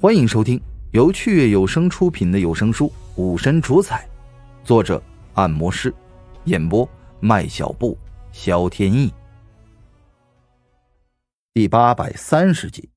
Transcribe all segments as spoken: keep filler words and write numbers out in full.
欢迎收听由趣悦有声出品的有声书《武神主宰》，作者按摩师，演播麦小布、萧天意。第八百三十集。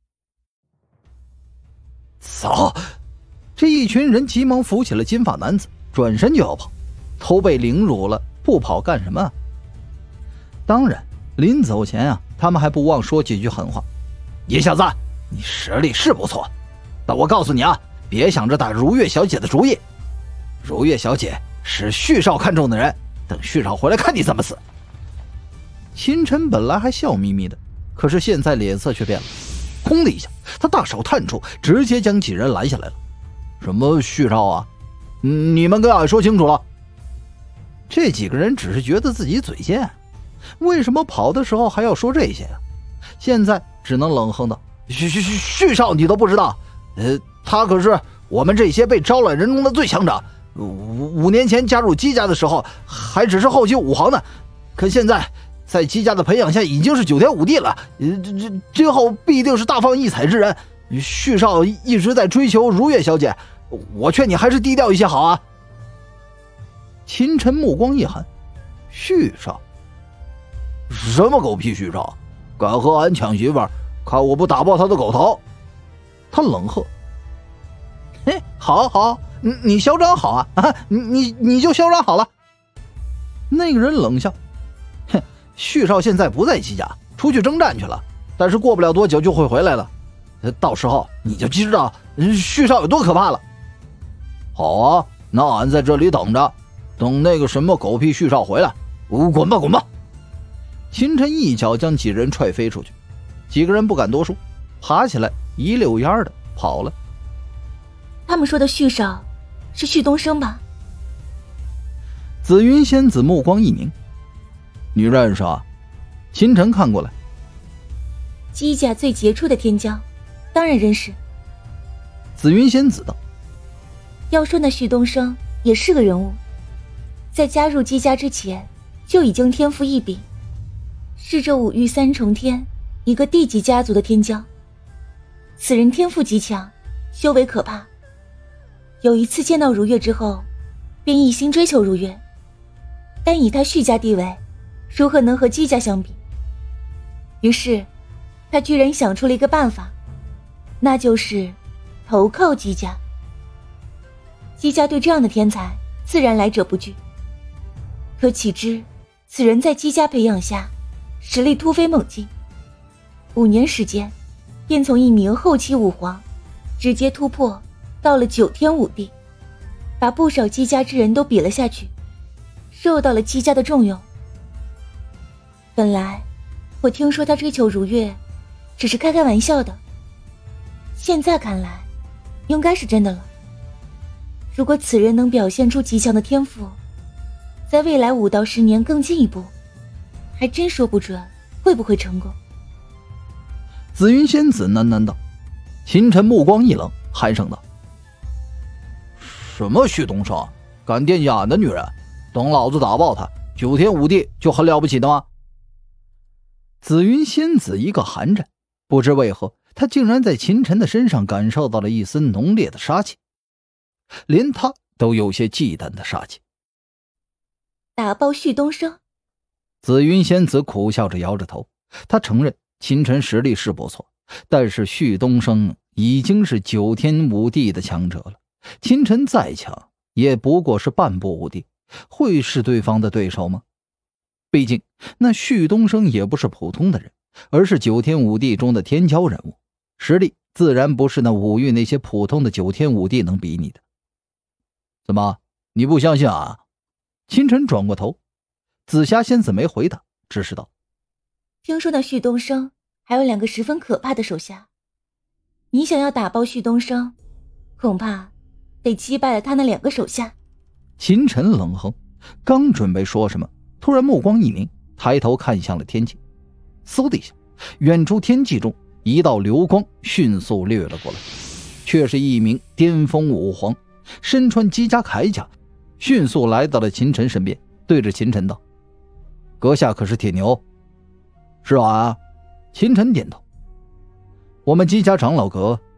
走！这一群人急忙扶起了金发男子，转身就要跑，头被凌辱了，不跑干什么？当然，临走前啊，他们还不忘说几句狠话。野小子，你实力是不错，但我告诉你啊，别想着打如月小姐的主意。如月小姐是旭少看中的人，等旭少回来看你怎么死。秦晨本来还笑眯眯的，可是现在脸色却变了，轰的一下，他大手探出，直接将几人拦下来了。什么旭少啊？你们跟俺说清楚了。这几个人只是觉得自己嘴贱，为什么跑的时候还要说这些啊？现在只能冷哼道：旭旭旭少你都不知道，呃，他可是我们这些被招揽人中的最强者。五五年前加入姬家的时候还只是后期武皇呢，可现在在姬家的培养下已经是九天五帝了，这这今后必定是大放异彩之人。旭少一直在追求如月小姐，我劝你还是低调一些好啊。秦晨目光一寒，旭少？什么狗屁旭少？敢和俺抢媳妇儿，看我不打爆他的狗头！他冷喝。嘿，好好，你你嚣张好啊啊！你你你就嚣张好了。那个人冷笑，哼，旭少现在不在姬家，出去征战去了，但是过不了多久就会回来了，到时候你就知道旭少有多可怕了。好啊，那俺在这里等着，等那个什么狗屁旭少回来，滚吧滚吧！秦晨一脚将几人踹飞出去，几个人不敢多说，爬起来一溜烟的跑了。 他们说的旭少是旭东升吧？ 紫云仙子目光一凝，你认识啊？秦晨看过来， 姬家最杰出的天骄，当然认识。 紫云仙子道， 要说那旭东升也是个人物，在加入姬家之前就已经天赋异禀，是这五域三重天一个地级家族的天骄。此人天赋极强，修为可怕。有一次见到如月之后，便一心追求如月，但以他旭家地位，如何能和姬家相比？于是他居然想出了一个办法，那就是投靠姬家。姬家对这样的天才自然来者不拒，可岂知此人在姬家培养下实力突飞猛进，五年时间便从一名后期武皇直接突破到了九天五帝，把不少姬家之人都比了下去，受到了姬家的重用。本来我听说他追求如月只是开开玩笑的，现在看来应该是真的了。如果此人能表现出极强的天赋，在未来五到十年更进一步，还真说不准会不会成功。 紫云仙子喃喃道。秦晨目光一冷，寒声道，什么旭东升，敢惦记俺的女人，等老子打爆他，九天五帝就很了不起的吗？紫云仙子一个寒战，不知为何她竟然在秦晨的身上感受到了一丝浓烈的杀气，连她都有些忌惮的杀气。 打爆旭东升？ 紫云仙子苦笑着摇着头，她承认秦晨实力是不错，但是旭东升已经是九天五帝的强者了，秦晨再强也不过是半步五帝，会是对方的对手吗？毕竟那旭东升也不是普通的人，而是九天五帝中的天骄人物，实力自然不是那五域那些普通的九天五帝能比拟的。怎么，你不相信啊？秦晨转过头，紫霞仙子没回答，只是道， 听说那旭东升还有两个十分可怕的手下，你想要打爆旭东升，恐怕得击败了他那两个手下。 秦晨冷哼，刚准备说什么，突然目光一凝，抬头看向了天际。嗖的一下，远处天际中一道流光迅速掠了过来，却是一名巅峰武皇，身穿姬家铠甲，迅速来到了秦晨身边，对着秦晨道，阁下可是铁牛？是啊。秦晨点头，我们姬家长老阁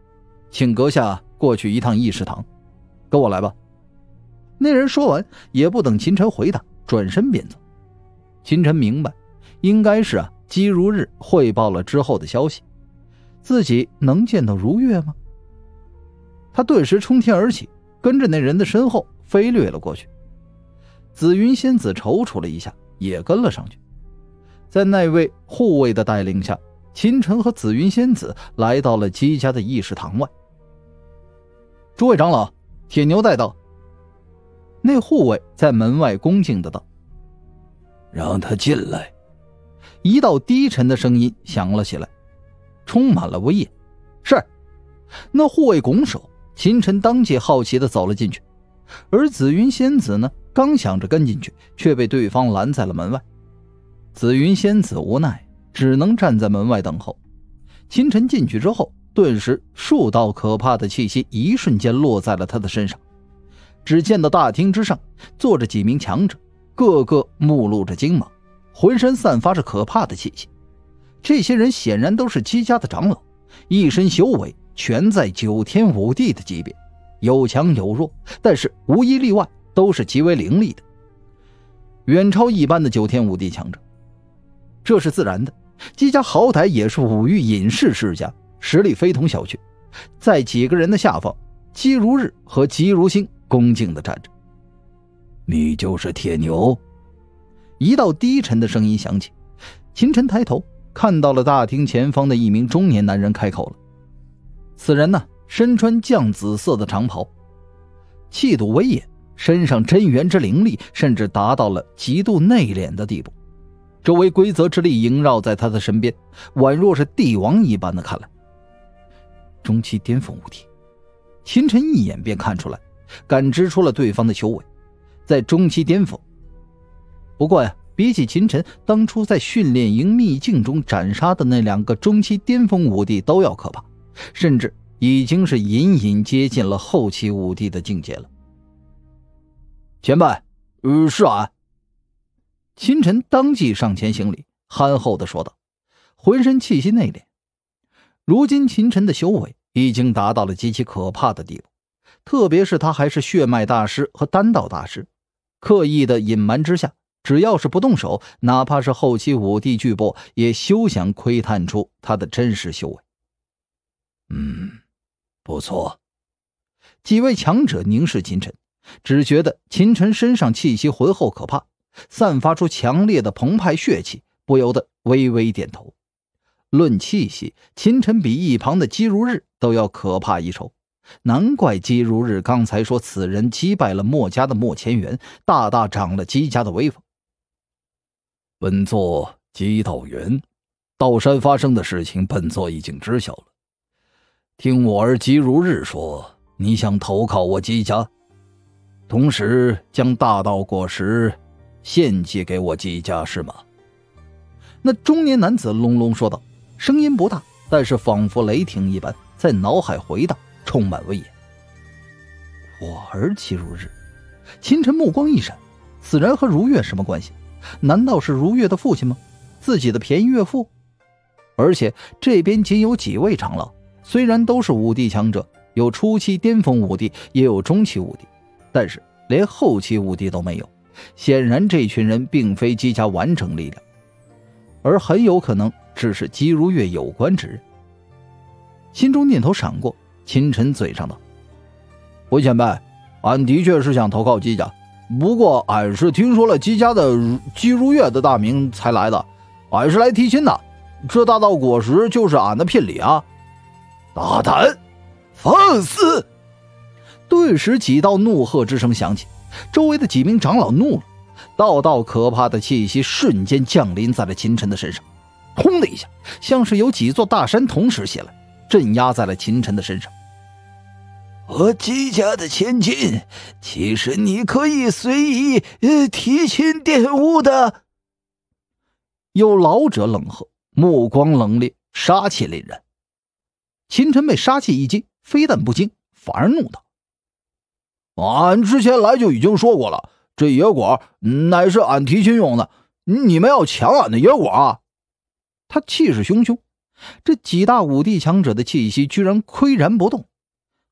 请阁下过去一趟议事堂，跟我来吧。那人说完，也不等秦晨回答，转身便走。秦晨明白，应该是啊，姬如日汇报了之后的消息，自己能见到如月吗？他顿时冲天而起，跟着那人的身后飞掠了过去。紫云仙子踌躇了一下，也跟了上去。在那位护卫的带领下，秦晨和紫云仙子来到了姬家的议事堂外。诸位长老，铁牛带到。那护卫在门外恭敬的道：“ 让他进来。” 一道低沉的声音响了起来，充满了威严。是。那护卫拱手，秦晨当即好奇的走了进去。而紫云仙子呢，刚想着跟进去，却被对方拦在了门外。紫云仙子无奈，只能站在门外等候。秦晨进去之后，顿时数道可怕的气息一瞬间落在了他的身上。只见到大厅之上坐着几名强者，个个目露着精芒，浑身散发着可怕的气息。这些人显然都是姬家的长老，一身修为全在九天五地的级别，有强有弱，但是无一例外都是极为凌厉的，远超一般的九天五地强者。这是自然的，姬家好歹也是五域隐士世家，实力非同小觑。在几个人的下方，姬如日和姬如星恭敬地站着。 你就是铁牛？ 一道低沉的声音响起。秦晨抬头看到了大厅前方的一名中年男人开口了。此人呢，身穿绛紫色的长袍，气度威严，身上真元之灵力甚至达到了极度内敛的地步，周围规则之力萦绕在他的身边，宛若是帝王一般的看来。中期巅峰无敌，秦晨一眼便看出来，感知出了对方的修为，在中期巅峰。不过呀，比起秦晨当初在训练营秘境中斩杀的那两个中期巅峰武帝都要可怕，甚至已经是隐隐接近了后期武帝的境界了。前辈，呃，是俺。秦晨当即上前行礼，憨厚地说道，浑身气息内敛。如今秦晨的修为已经达到了极其可怕的地步，特别是他还是血脉大师和丹道大师，刻意的隐瞒之下，只要是不动手，哪怕是后期武帝巨擘也休想窥探出他的真实修为。 嗯，不错。 几位强者凝视秦晨，只觉得秦晨身上气息浑厚可怕，散发出强烈的澎湃血气，不由得微微点头。论气息，秦晨比一旁的姬如日都要可怕一筹，难怪姬如日刚才说此人击败了墨家的墨千元，大大长了姬家的威风。 本座姬道元，道山发生的事情本座已经知晓了。听我儿姬如日说，你想投靠我姬家，同时将大道果实献祭给我姬家，是吗？ 那中年男子隆隆说道，声音不大，但是仿佛雷霆一般，在脑海回荡，充满威严。我儿姬如日。秦晨目光一闪，此人和如月什么关系？难道是如月的父亲吗？自己的便宜岳父？而且这边仅有几位长老，虽然都是武帝强者，有初期巅峰武帝，也有中期武帝，但是连后期武帝都没有，显然这群人并非姬家完整力量，而很有可能只是姬如月有关之人。心中念头闪过，秦晨嘴上道：回前辈，俺的确是想投靠姬家，不过俺是听说了姬家的姬如月的大名才来的，俺是来提亲的，这大道果实就是俺的聘礼啊。 大胆放肆！ 顿时几道怒喝之声响起，周围的几名长老怒了，道道可怕的气息瞬间降临在了秦晨的身上，轰的一下，像是有几座大山同时袭来，镇压在了秦晨的身上。 我姬家的千金，其实你可以随意呃提亲玷污的。 有老者冷喝，目光冷冽，杀气凛然。秦晨被杀气一击，非但不惊，反而怒道：俺之前来就已经说过了，这野果乃是俺提亲用的，你们要抢俺的野果啊！他气势汹汹，这几大武帝强者的气息居然岿然不动，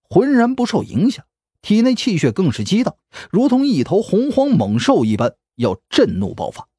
浑然不受影响，体内气血更是激荡，如同一头洪荒猛兽一般，要震怒爆发。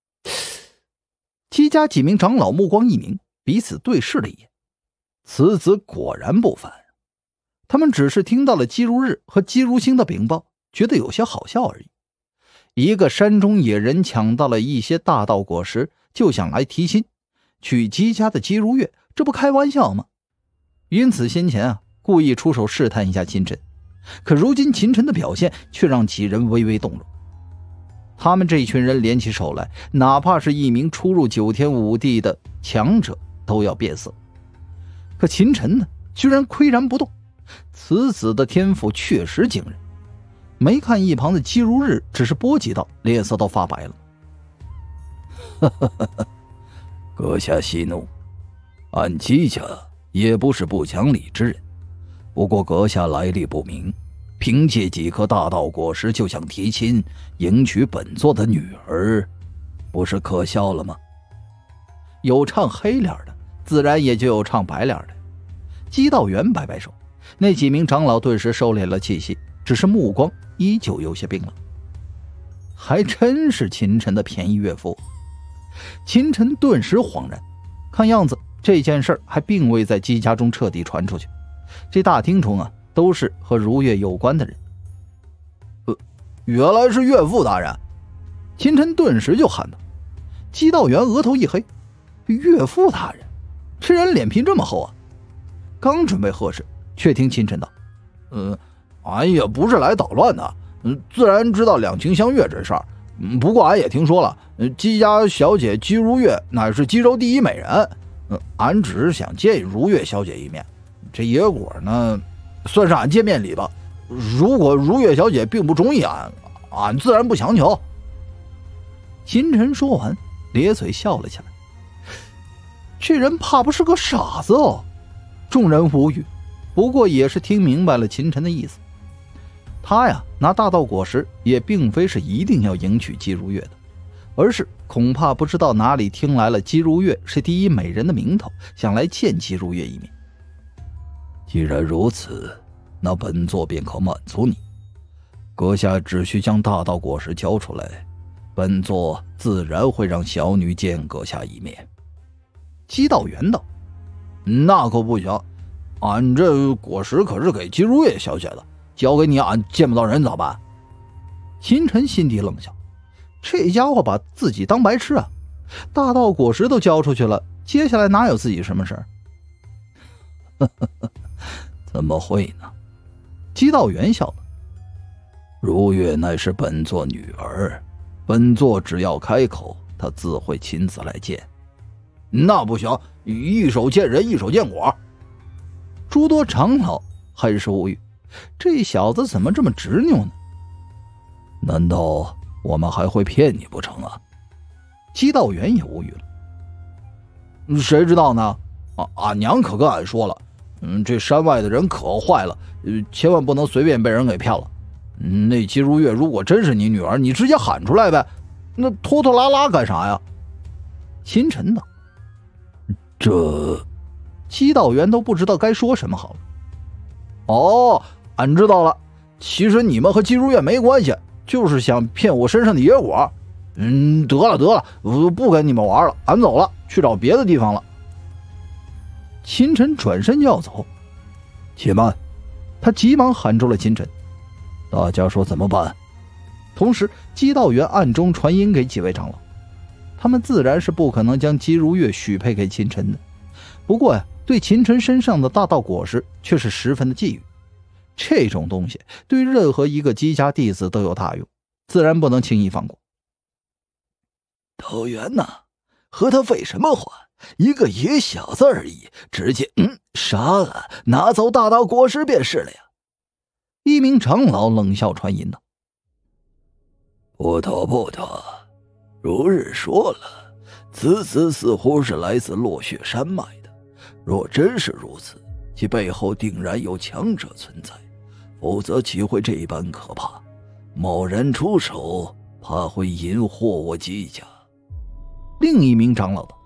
姬家几名长老目光一凝，彼此对视了一眼。此子果然不凡，他们只是听到了姬如日和姬如星的禀报，觉得有些好笑而已。一个山中野人抢到了一些大道果实，就想来提亲，娶姬家的姬如月，这不开玩笑吗？因此先前啊，故意出手试探一下秦晨，可如今秦晨的表现却让几人微微动容。他们这一群人联起手来，哪怕是一名初入九天武帝的强者都要变色。可秦晨呢，居然岿然不动，此子的天赋确实惊人。没看一旁的姬如日只是波及到，脸色都发白了。 哈哈哈哈，阁下息怒，俺姬家也不是不讲理之人，不过阁下来历不明，凭借几颗大道果实就想提亲迎娶本座的女儿，不是可笑了吗？ 有唱黑脸的，自然也就有唱白脸的。姬道元摆摆手，那几名长老顿时收敛了气息，只是目光依旧有些冰冷。还真是秦晨的便宜岳父。秦晨顿时恍然，看样子这件事还并未在姬家中彻底传出去。这大厅中啊，都是和如月有关的人。呃，原来是岳父大人！秦晨顿时就喊道。姬道元额头一黑，岳父大人，这人脸皮这么厚啊！刚准备呵斥，却听秦晨道：“嗯，俺也不是来捣乱的，嗯，自然知道两情相悦这事儿。嗯，不过俺也听说了，嗯，姬家小姐姬如月乃是姬州第一美人，嗯，俺只是想见如月小姐一面。这野果呢，算是俺见面礼吧。如果如月小姐并不中意俺，俺自然不强求。”秦晨说完，咧嘴笑了起来。这人怕不是个傻子哦。众人无语，不过也是听明白了秦晨的意思。他呀，拿大道果实也并非是一定要迎娶姬如月的，而是恐怕不知道哪里听来了姬如月是第一美人的名头，想来见姬如月一面。 既然如此，那本座便可满足你。阁下只需将大道果实交出来，本座自然会让小女见阁下一面。 姬道元道：“那可不行，俺这果实可是给姬如月小姐的，交给你俺见不到人咋办？”秦晨心底冷笑，这家伙把自己当白痴啊！大道果实都交出去了，接下来哪有自己什么事儿？ 怎么会呢？ 姬道元笑了。 如月乃是本座女儿，本座只要开口，她自会亲自来见。 那不行，一手见人，一手见果。诸多长老很是无语，这小子怎么这么执拗呢？ 难道我们还会骗你不成啊？ 姬道元也无语了。谁知道呢？啊，俺娘可跟俺说了，嗯，这山外的人可坏了，呃，千万不能随便被人给骗了。嗯，那姬如月如果真是你女儿，你直接喊出来呗，那拖拖拉拉干啥呀？秦晨道。 这， 姬道元都不知道该说什么好了。哦，俺知道了，其实你们和姬如月没关系，就是想骗我身上的野果。嗯，得了得了，我不跟你们玩了，俺走了，去找别的地方了。秦晨转身就要走， 且慢！ 他急忙喊住了秦晨。 大家说怎么办？ 同时，姬道元暗中传音给几位长老。他们自然是不可能将姬如月许配给秦晨的，不过呀，对秦晨身上的大道果实却是十分的觊觎。这种东西对任何一个姬家弟子都有大用，自然不能轻易放过。 道元呐，和他废什么话？一个野小子而已，直接嗯杀了，拿走大道果实便是了呀。 一名长老冷笑传音道：“ 不妥不妥。如日说了，此子似乎是来自落雪山脉的。若真是如此，其背后定然有强者存在，否则岂会这般可怕？贸然出手，怕会引祸我姬家。” 另一名长老道：“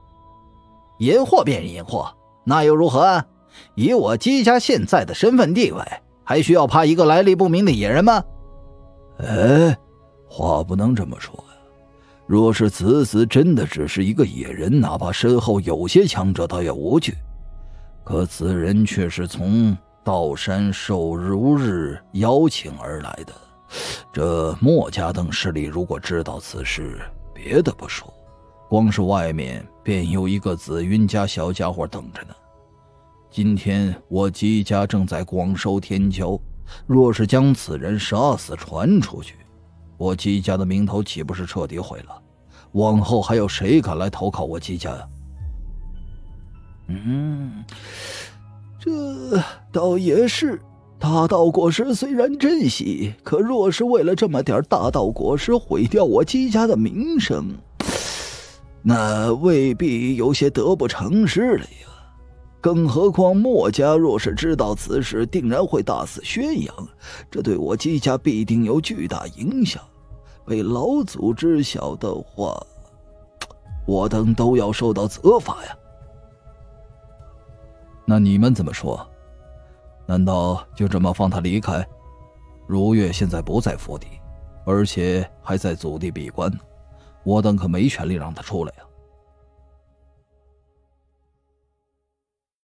引祸便是引祸，那又如何？以我姬家现在的身份地位， 还需要怕一个来历不明的野人吗？ 哎，话不能这么说呀。若是子子真的只是一个野人，哪怕身后有些强者，倒也无惧。可此人却是从道山受如日邀请而来的。这墨家等势力如果知道此事，别的不说，光是外面便有一个紫云家小家伙等着呢。今天我姬家正在广收天骄，若是将此人杀死传出去，我姬家的名头岂不是彻底毁了？往后还有谁敢来投靠我姬家呀？嗯，这倒也是。大道果实虽然珍惜，可若是为了这么点大道果实毁掉我姬家的名声，那未必有些得不偿失了呀。更何况墨家若是知道此事，定然会大肆宣扬，这对我姬家必定有巨大影响。被老祖知晓的话，我等都要受到责罚呀。 那你们怎么说？难道就这么放他离开？如月现在不在府邸，而且还在祖地闭关呢，我等可没权利让他出来呀。